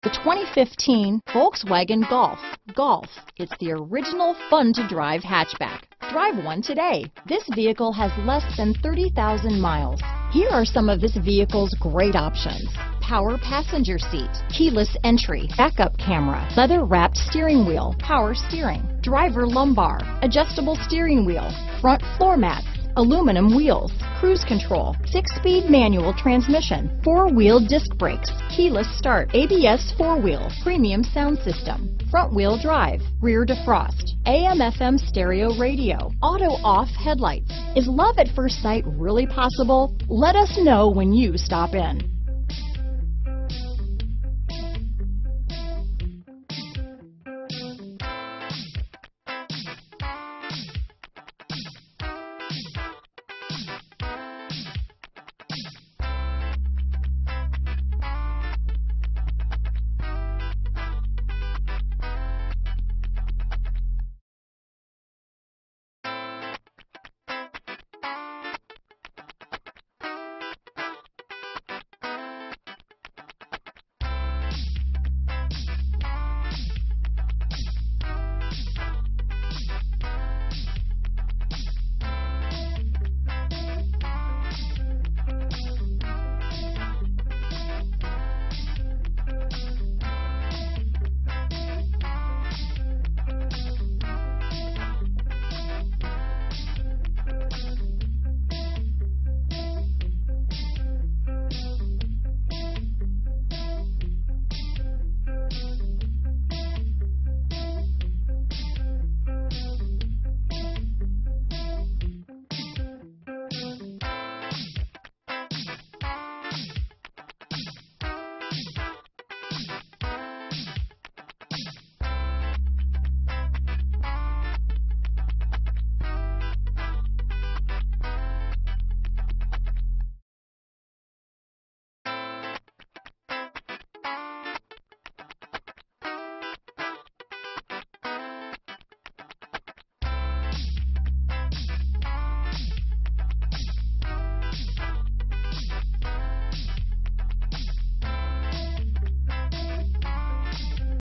The 2015 Volkswagen Golf. Golf, it's the original fun-to-drive hatchback. Drive one today. This vehicle has less than 30,000 miles. Here are some of this vehicle's great options: power passenger seat, keyless entry, backup camera, leather-wrapped steering wheel, power steering, driver lumbar, adjustable steering wheel, front floor mats, aluminum wheels, cruise control, 6-speed manual transmission, 4-wheel disc brakes, keyless start, ABS 4-wheel, premium sound system, front-wheel drive, rear defrost, AM/FM stereo radio, auto-off headlights. Is love at first sight really possible? Let us know when you stop in.